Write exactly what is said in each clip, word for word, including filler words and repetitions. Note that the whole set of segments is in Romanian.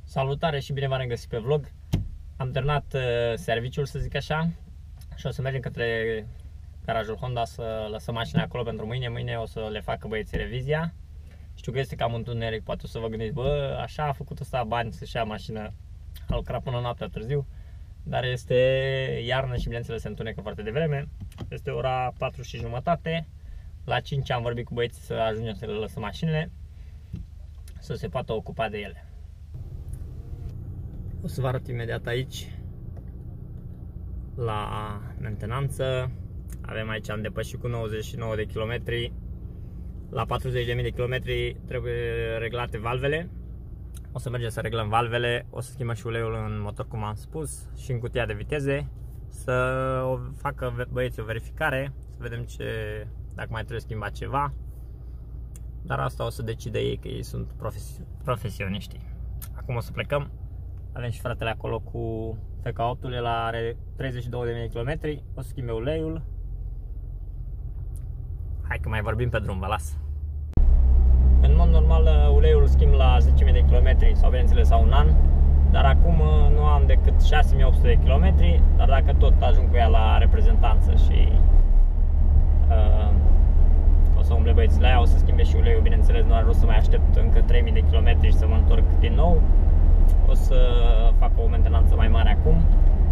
Salutare și bine v-am regăsit pe vlog. Am terminat uh, serviciul, să zic așa, și o să mergem către garajul Honda să lăsăm mașina acolo pentru mâine. Mâine o să le facă băieții revizia. Știu că este cam întuneric, poate o să vă gândiți, bă, așa a făcut ăsta bani să-și ia mașină, a lucrat până noaptea târziu, dar este iarnă și bineînțeles se întunecă foarte devreme. Este ora patru și jumătate. La cinci am vorbit cu băieții să ajungem să le lăsăm mașinile, să se poată ocupa de ele. O să vă arăt imediat aici la mentenanță. Avem aici, am depășit cu nouăzeci și nouă de kilometri. La patruzeci de mii de kilometri trebuie reglate valvele. O să mergem să reglăm valvele. O să schimbăm și uleiul în motor, cum am spus, și în cutia de viteze. Să o facă băieții o verificare, să vedem ce, dacă mai trebuie schimbat ceva. Dar asta o să decide ei, că ei sunt profesi profesioniști. Acum o să plecăm. Avem și fratele acolo cu F K opt-ul, el are treizeci și două de mii de kilometri, o să schimbe uleiul. Hai că mai vorbim pe drum, vă las. În mod normal uleiul îl schimb la zece mii de kilometri sau bineînțeles la un an. Dar acum nu am decât șase mii opt sute de kilometri, dar dacă tot ajung cu ea la reprezentanță și uh, o să umble băieții la ea, o să schimbe și uleiul, bineînțeles nu are rost să mai aștept încă trei mii de kilometri și să mă întorc din nou. O să fac o mentenanță mai mare acum.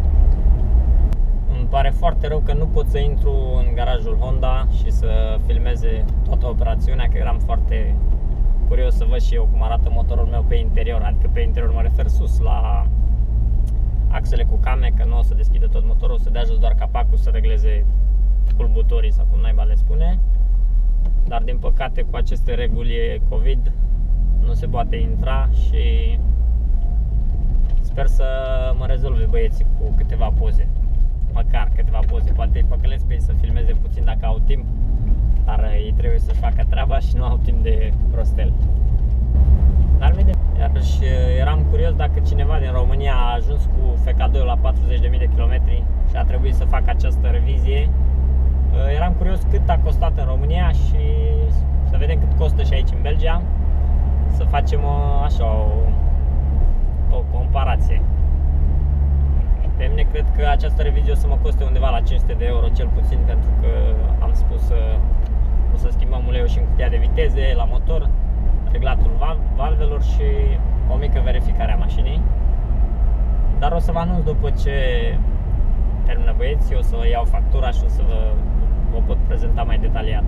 Îmi pare foarte rău că nu pot să intru în garajul Honda și să filmeze toată operațiunea, că eram foarte curios să văd și eu cum arată motorul meu pe interior. Adică pe interior mă refer sus la axele cu came, că nu o să deschidă tot motorul, o să dea jos doar capacul să regleze culbutorii sau cum naiba le spune. Dar din păcate cu aceste reguli COVID nu se poate intra și sper să mă rezolve băieții cu câteva poze, măcar câteva poze, poate îi păcălesc pe ei să filmeze puțin dacă au timp, dar ei trebuie să-și facă treaba și nu au timp de prostel. Dar bine, iarăși eram curios dacă cineva din România a ajuns cu F K doi la patruzeci de mii de kilometri și a trebuit să facă această revizie. Eram curios cât a costat în România și să vedem cât costă și aici în Belgia, să facem o, așa o o comparație. Pe mine cred că această revizie o să mă coste undeva la cinci sute de euro cel puțin, pentru că am spus o să schimbăm uleiul și în cutia de viteze, la motor, reglatul val valvelor și o mică verificare a mașinii. Dar o să vă anunț după ce termină băieții, o să iau factura și o să vă, vă pot prezenta mai detaliat.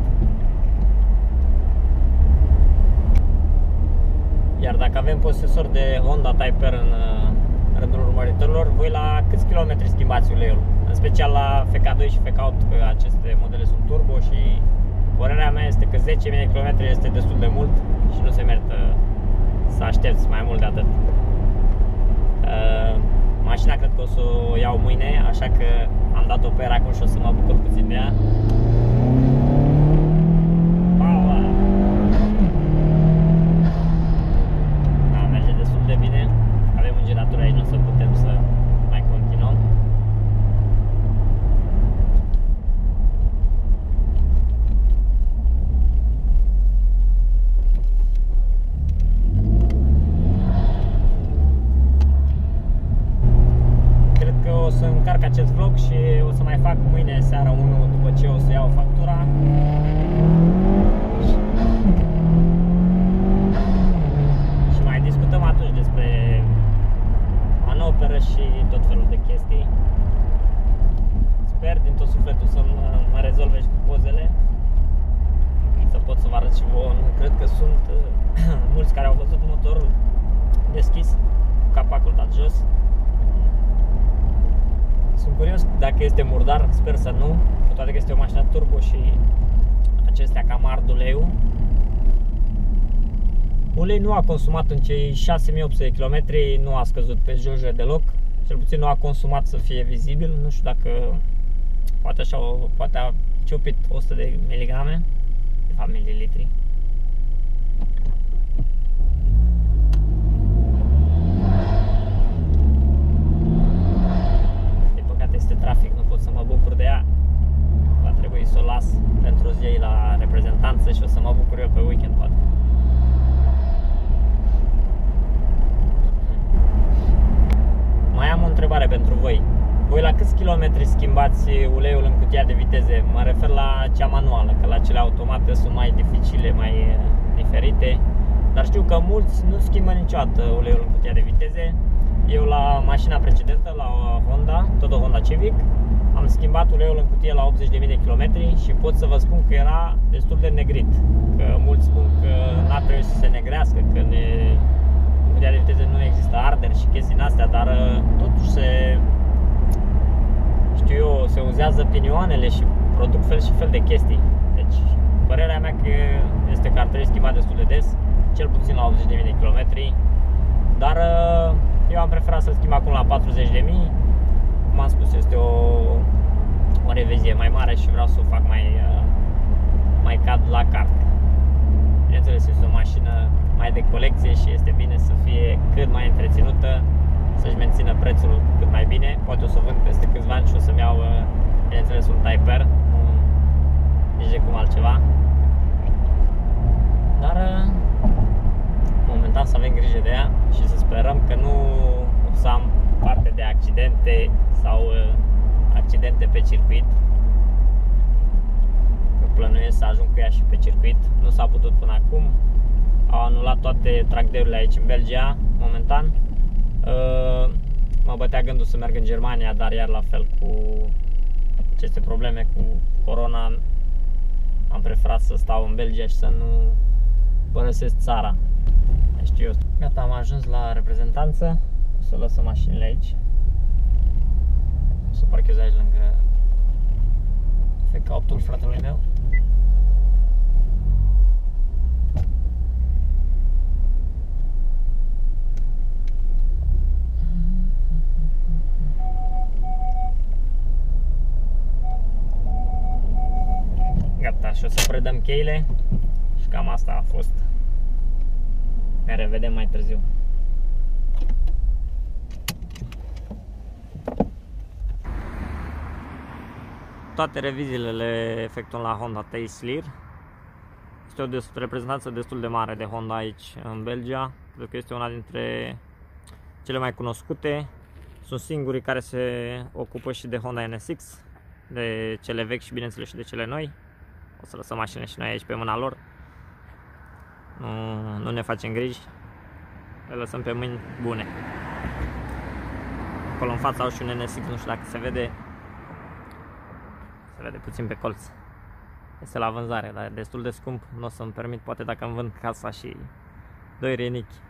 Iar dacă avem posesor de Honda Type R în rândul urmăritorilor, voi la câți kilometri schimbați uleiul? În special la F K doi și F K opt, că aceste modele sunt turbo și părerea mea este că zece mii de kilometri este destul de mult și nu se merită să aștepți mai mult de atât. Uh, mașina cred că o să o iau mâine, așa că am dat-o pe ea acum și o să mă bucur puțin de ea. De bine, avem un girator aici, nu o să putem să mai continuăm. Cred că o să încarc acest vlog și o să mai fac mâine seara unul după ce o să iau factura. Discutăm atunci despre manoperă și tot felul de chestii. Sper din tot sufletul să mă, mă rezolve și cu pozele, să pot să vă arăt și vouă. Nu cred că sunt uh, mulți care au văzut motorul deschis, cu capacul dat jos. Sunt curios dacă este murdar, sper să nu, cu toate că este o mașină turbo și acestea cam ard uleiul. Ulei nu a consumat în cei șase mii opt sute de kilometri, nu a scăzut pe jojă deloc, cel puțin nu a consumat să fie vizibil, nu știu dacă poate așa, poate a ciupit o sută de miligrame, de fapt mililitri. Din păcate este trafic, nu pot să mă bucur de ea, va trebui să o las pentru o zi la reprezentanță și o să mă bucur eu pe weekend poate. schimbați uleiul în cutia de viteze. Mă refer la cea manuală, că la cele automate sunt mai dificile, mai diferite. Dar știu că mulți nu schimbă niciodată uleiul în cutia de viteze. Eu la mașina precedentă, la Honda, tot o Honda Civic, am schimbat uleiul în cutie la optzeci de mii de kilometri și pot să vă spun că era destul de negrit. Că mulți spun că n-ar trebui să se negrească, că ne, în cutia de viteze nu există arderi și chestii din astea, dar totuși se, știu eu, se uzează pinioanele și produc fel și fel de chestii. Deci, părerea mea că este că ar trebui schimbat destul de des, cel puțin la optzeci de mii de kilometri, dar eu am preferat să schimb acum la patruzeci de mii. Cum am spus, este o, o revizie mai mare și vreau să o fac mai, mai cad la carte. Bineînțeles, este o mașină mai de colecție și este bine să fie cât mai întreținută, să-și mențină prețul cât mai bine. Poate o să o vând peste câțiva ani și o să-mi iau, bineînțeles, un Type R, nici de cum altceva. Dar momentan să avem grijă de ea și să sperăm că nu o să am parte de accidente sau accidente pe circuit. Că plănuiesc să ajung cu ea și pe circuit. Nu s-a putut până acum. Au anulat toate track day-urile aici în Belgia, momentan. Mă bătea gândul să merg în Germania, dar iar la fel cu aceste probleme cu corona am preferat să stau în Belgia și să nu părăsesc țara. Știu eu. Gata, am ajuns la reprezentanță. O să lăsăm mașinile aici. O să parchez aici lângă F K opt-ul fratelui meu. Gata, și o să predăm cheile și cam asta a fost. Ne revedem mai târziu. Toate reviziile le efectuăm la Honda Taislir. Este o reprezentanță destul de mare de Honda aici în Belgia, pentru că este una dintre cele mai cunoscute. Sunt singurii care se ocupă și de Honda N S X, de cele vechi și bineînțeles și de cele noi. O să lăsăm mașinile și noi aici pe mâna lor. Nu, nu ne facem griji, le lăsăm pe mâini bune. Acolo în fața au și un N S X, nu știu dacă se vede. Se vede puțin pe colț. Este la vânzare, dar e destul de scump. Nu o să-mi permit, poate dacă îmi vând casa și doi renichi.